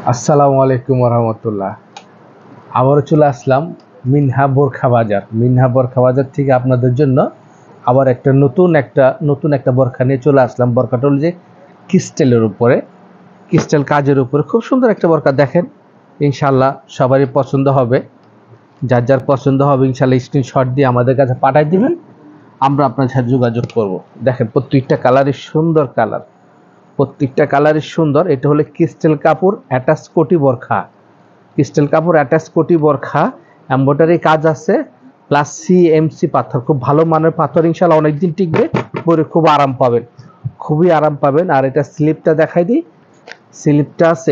আসসালামু আলাইকুম রহমতুল্লাহ। আবারও চলে আসলাম মিনহা বোরখা বাজার থেকে আপনাদের জন্য আবার একটা নতুন একটা বোরখা নিয়ে চলে আসলাম। বোরখাটা হল যে ক্রিস্টালের উপরে, ক্রিস্টাল কাজের উপরে খুব সুন্দর একটা বোরখা। দেখেন, ইনশাল্লাহ সবারই পছন্দ হবে। যার যার পছন্দ হবে ইনশাল্লাহ স্ক্রিনশট দিয়ে আমাদের কাছে পাঠিয়ে দিবেন, আমরা আপনার সাথে যোগাযোগ করব। দেখেন প্রত্যেকটা কালারই সুন্দর কালার, প্রত্যেকটা কালারই সুন্দর। এটা হলো ক্রিস্টাল কাপড় অ্যাটাচ কোটি বোরখা, ক্রিস্টাল কাপড় অ্যাটাচ কোটি বোরখা, এমব্রয়ডারি কাজ আছে, প্লাস সিএমসি পাথর, খুব ভালো মানের পাথর। ইনশাল্লাহ অনেকদিন টিকবে, পরে খুব আরাম পাবেন, খুবই আরাম পাবেন। আর এটা স্লিপটা দেখাই দিই, স্লিপটা আছে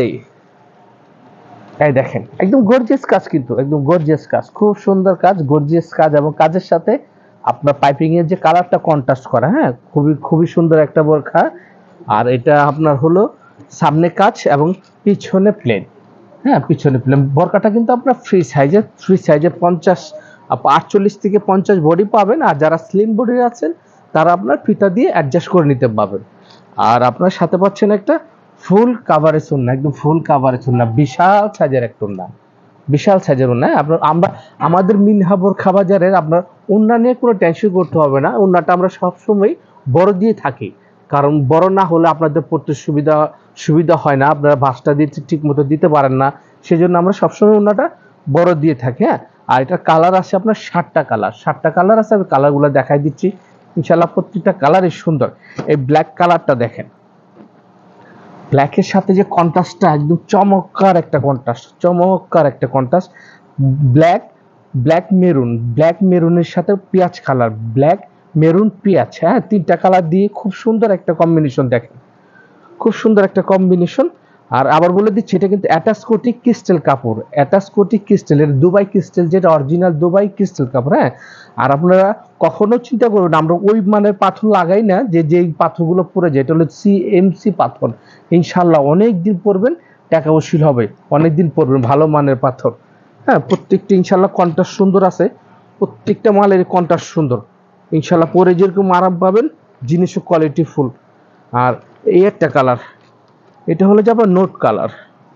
এই দেখেন, একদম গর্জিয়াস কাজ, কিন্তু একদম গর্জিয়াস কাজ, খুব সুন্দর কাজ, গর্জিয়াস কাজ। এবং কাজের সাথে আপনার পাইপিং এর যে কালারটা কন্ট্রাস্ট করা, হ্যাঁ, খুবই খুবই সুন্দর একটা বোরখা। আর এটা আপনার হলো সামনে কাজ এবং পিছনে প্লেন, হ্যাঁ, পিছনে প্লেন। বোরকাটা কিন্তু আপনার ফ্রি সাইজের 48 থেকে 50 বডি পাবেন। আর যারা স্লিম বডি আছেন তারা আপনার ফিতা দিয়ে অ্যাডজাস্ট করে নিতে পারবেন। আর আপনার সাথে পাচ্ছেন একটা ফুল কাভারেজ ওড়না, একদম ফুল কাভারেজ ওড়না, বিশাল সাইজের একটা ওড়না, বিশাল সাইজের ওড়না। আপনার আমাদের মিনহা বোরখা বাজারের আপনার ওড়না নিয়ে কোনো টেনশন করতে হবে না। ওড়নাটা আমরা সবসময় বড় দিয়ে থাকি, কারণ বড় না হলে আপনাদের পড়তে সুবিধা হয় না, আপনারা ভাঁজটা দিতে ঠিক মতো দিতে পারেন না। সেজন্য আমরা সবসময় ওড়নাটা বড় দিয়ে থাকি, হ্যাঁ। আর এটা কালার আছে আপনার 7টা কালার আছে, আমি কালারগুলো দেখাই দিচ্ছি। ইনশাল্লাহ প্রত্যেকটা কালারই সুন্দর। এই ব্ল্যাক কালারটা দেখেন, ব্ল্যাকের সাথে যে কন্ট্রাস্টটা, একদম চমৎকার একটা কন্ট্রাস্ট। ব্ল্যাক ব্ল্যাক মেরুনের সাথে পেঁয়াজ কালার, ব্ল্যাক মেরুন পেঁয়াজ, হ্যাঁ, 3টা কালার দিয়ে খুব সুন্দর একটা কম্বিনেশন। দেখেন খুব সুন্দর একটা কম্বিনেশন। আর আবার বলে দিচ্ছি, এটা কিন্তু অ্যাটাচ কোটি ক্রিস্টাল কাপড়, অ্যাটাচ কোটি ক্রিস্টালের দুবাই ক্রিস্টাল, যেটা অরিজিনাল দুবাই ক্রিস্টাল কাপড়, হ্যাঁ। আর আপনারা কখনো চিন্তা করবেন আমরা ওই মানের পাথর লাগাই না, যেই পাথরগুলো পরে যায়, এটা হলো সিএমসি পাথর। ইনশাল্লাহ অনেক দিন পরবেন, টাকা ওসিল হবে, অনেক দিন পরবেন, ভালো মানের পাথর, হ্যাঁ। প্রত্যেকটা ইনশাল্লাহ কন্ট্রাস্ট সুন্দর আছে, প্রত্যেকটা মালের কন্ট্রাস্ট সুন্দর। ইনশাল্লাহ পরে যেরকম আরাম পাবেন, জিনিসও কোয়ালিটি ফুল। আর এই একটা কালার, এটা হলো যে আপনার নোট কালার,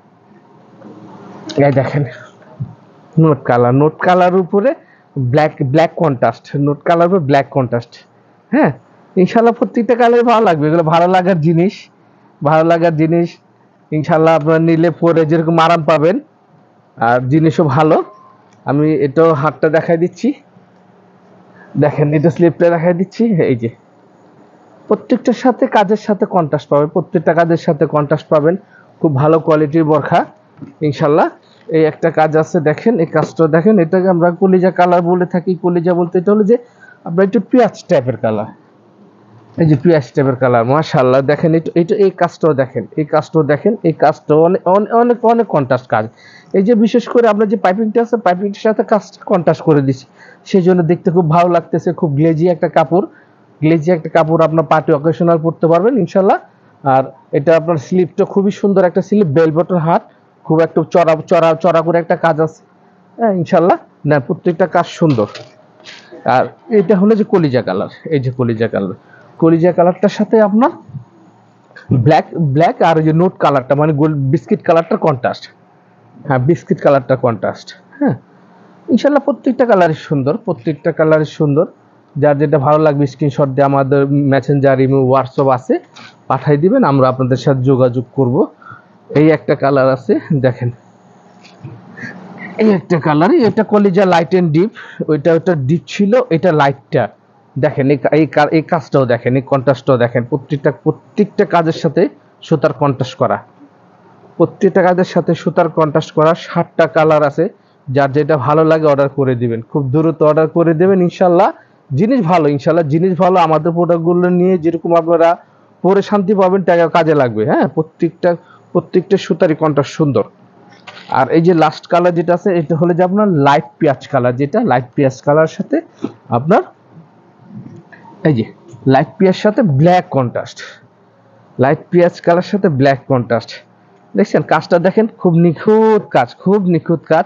এই দেখেন নোট কালার উপরে ব্ল্যাক কন্ট্রাস্ট, নোট কালার উপরে ব্ল্যাক কন্ট্রাস্ট, হ্যাঁ। ইনশাল্লাহ প্রত্যেকটা কালার ভালো লাগবে, এগুলো ভালো লাগার জিনিস, ভালো লাগার জিনিস। ইনশাল্লাহ আপনারা নিলে পরে যেরকম আরাম পাবেন, আর জিনিসও ভালো। আমি এটাও হাতটা দেখাই দিচ্ছি, দেখেন এটা স্লিপটা দেখাই দিচ্ছি। এই যে প্রত্যেকটার সাথে কাজের সাথে কন্ট্রাস্ট পাবেন, প্রত্যেকটা কাজের সাথে কন্ট্রাস্ট পাবেন, খুব ভালো কোয়ালিটির বোরখা ইনশাল্লাহ। এই একটা কাজ আছে, দেখেন এই কাজটা দেখেন, এটাকে আমরা কলিজা কালার বলে থাকি। কলিজা বলতে এটা হলো যে আপনার একটু পেঁয়াজ টাইপের কালার, এই যে পেঁয়াজ টাইপের কালার, মাশাআল্লাহ। দেখেন এটা এই কাজটাও দেখেন, এই কাজটাও দেখেন, এই কাজটাও অনেক অনেক অনেক কন্ট্রাস্ট কাজ। এই যে বিশেষ করে আপনার যে পাইপিংটা আছে, পাইপিংটার সাথে কাজটা কন্ট্রাস্ট করে দিচ্ছি, সেই জন্য দেখতে খুব ভালো লাগতেছে। খুব গ্লেজি একটা কাপড়, আপনার পার্টি অকেশনাল পরতে পারবেন ইনশাল্লাহ। আর এটা আপনার স্লিপটা খুবই সুন্দর একটা স্লিপ, বেল বটন হাত, খুব একটা চড়া করে একটা কাজ আছে, হ্যাঁ, ইনশাল্লাহ। না প্রত্যেকটা কাজ সুন্দর। আর এটা হলো যে কলিজা কালার, এই যে কলিজা কালারটার সাথে আপনার ব্ল্যাক আর ওই যে নোট কালারটা, মানে গোল্ড বিস্কিট কালারটা কন্ট্রাস্ট, হ্যাঁ, বিস্কিট কালারটা কন্ট্রাস্ট, হ্যাঁ। ইনশাল্লাহ প্রত্যেকটা কালারই সুন্দর, প্রত্যেকটা কালারই সুন্দর। যার যেটা ভালো লাগবে স্ক্রিনশট দিয়ে আমাদের মেসেঞ্জার, ইমো, হোয়াটসঅ্যাপ আছে, পাঠাই দিবেন, আমরা আপনাদের সাথে যোগাযোগ করব। এই একটা কালার আছে, দেখেন এই একটা কালার, এটা কলিজা লাইট এন্ড ডিপ, ওটা ডিপ ছিল, এটা লাইটটা। দেখেন এই কাজটাও দেখেন, এই কন্ট্রাস্টটাও দেখেন, প্রত্যেকটা কাজের সাথে সুতার কন্ট্রাস্ট করা, প্রত্যেকটা কাজের সাথে সুতার কন্ট্রাস্ট করা। 7টা কালার আছে, যার যেটা ভালো লাগে অর্ডার করে দিবেন, খুব দ্রুত অর্ডার করে দেবেন ইনশাল্লাহ। জিনিস ভালো, ইনশাল্লাহ জিনিস ভালো। আমাদের প্রোডাক্টগুলো নিয়ে যেরকম আপনারা পরে শান্তি পাবেন, টাকা কাজে লাগবে, হ্যাঁ। প্রত্যেকটা সুতারই কন্ট্রাস্ট সুন্দর। আর এই যে লাস্ট কালার যেটা আছে, এটা হলো যে আপনার লাইট পেঁয়াজ কালার, যেটা লাইট পেঁয়াজ কালার সাথে আপনার এই যে লাইট পেঁয়াজ সাথে ব্ল্যাক কন্ট্রাস্ট, লাইট পেঁয়াজ কালার সাথে ব্ল্যাক কন্ট্রাস্ট। দেখছেন কাজটা দেখেন, খুব নিখুঁত কাজ, খুব নিখুঁত কাজ,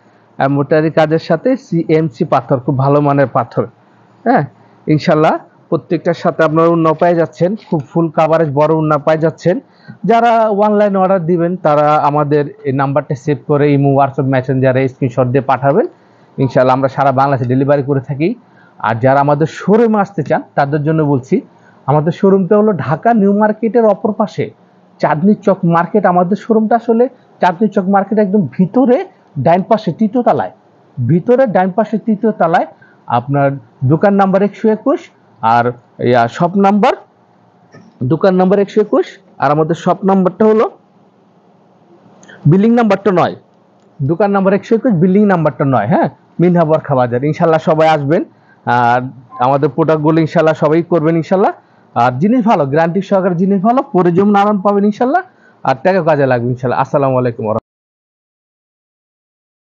এমব্রয়ডারি কাজের সাথে সিএমসি পাথর, খুব ভালো মানের পাথর, হ্যাঁ। ইনশাল্লাহ প্রত্যেকটার সাথে আপনারা উন্না পেয়ে যাচ্ছেন, খুব ফুল কাভারেজ বড় উন্না পেয়ে যাচ্ছেন। যারা অনলাইন অর্ডার দিবেন তারা আমাদের এই নাম্বারটা সেভ করে ইমো, হোয়াটসঅ্যাপ, মেসেঞ্জারে স্ক্রিনশট দিয়ে পাঠাবেন। ইনশাআল্লাহ আমরা সারা বাংলাদেশে ডেলিভারি করে থাকি। আর যারা আমাদের শোরুমে আসতে চান তাদের জন্য বলছি, আমাদের শোরুমটা হলো ঢাকা নিউ মার্কেটের অপর পাশে, চাঁদনী চক মার্কেট। আমাদের শোরুমটা আসলে চাঁদনী চক মার্কেট একদম ভিতরে ডাইন পাশে তৃতীয় তলায়, ভিতরে ডাইন পাশে তৃতীয় তলায়। আপনার দোকান নাম্বার 121 আর শপ নাম্বার, দোকান নাম্বার 121 আর আমাদের শপ নাম্বারটা হলো বিল্ডিং নাম্বারটা 9, দোকান নাম্বার 121, বিল্ডিং নাম্বারটা 9। হ্যাঁ, মিনহা বরখা বাজার। ইনশাল্লাহ সবাই আসবেন, আর আমাদের প্রোডাক্টগুলো ইনশাল্লাহ সবাই করবেন ইনশাল্লাহ। আর জিনিস ভালো, গ্যারান্টি সহকারে জিনিস ভালো, পরে যেমন আরাম পাবেন ইনশাল্লাহ, আর টাকা কাজে লাগবে ইনশাল্লাহ। আসসালামু আলাইকুম।